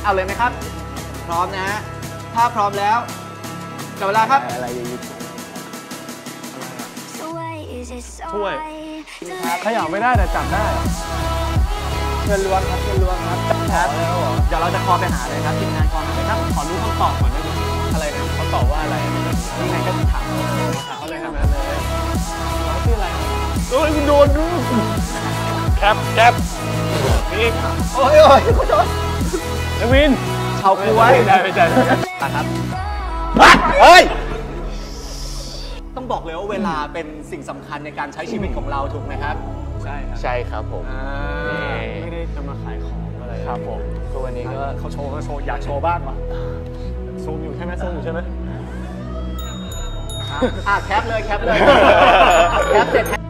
เอาเลยไหมครับพร้อมนะถ้าพร้อมแล้วจับเวลาครับอะไรยิบถ้วยขยับไม่ได้แต่จับได้เชิญล้วงครับเชิญล้วงครับครับเดี๋ยวเราจะคอไปหาเลยครับทีมงานคอหาเลยครับขอรู้คำตอบก่อนได้ไหมอะไรนะเขาตอบว่าอะไรนี่ไงก็ถามเขาเลยทำนั้นเลยน้องชื่ออะไรโอ้ยคุณโดนดูแคปนี่โอ้ยคุณโดนเอวินเฉาก้วยได้ไม่ได้ครับเฮ้ยต้องบอกเลยว่าเวลาเป็นสิ่งสำคัญในการใช้ชีวิตของเราถูกไหมครับใช่ครับผมไม่ได้จะมาขายของอะไรครับผมตัววันนี้ก็เขาโชว์อยากโชว์บ้างวะซูมอยู่ใช่ไหมแคปเลยแคปเสร็จ